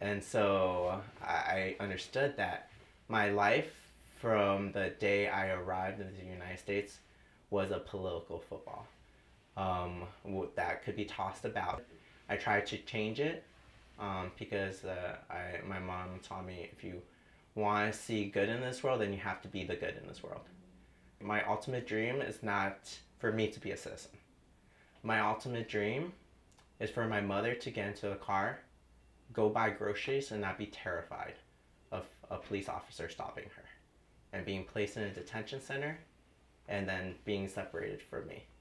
And so I understood that my life from the day I arrived in the United States was a political football that could be tossed about. I tried to change it because my mom taught me if you want to see good in this world, then you have to be the good in this world. My ultimate dream is not for me to be a citizen. My ultimate dream is for my mother to get into a car, go buy groceries, and not be terrified of a police officer stopping her and being placed in a detention center and then being separated from me.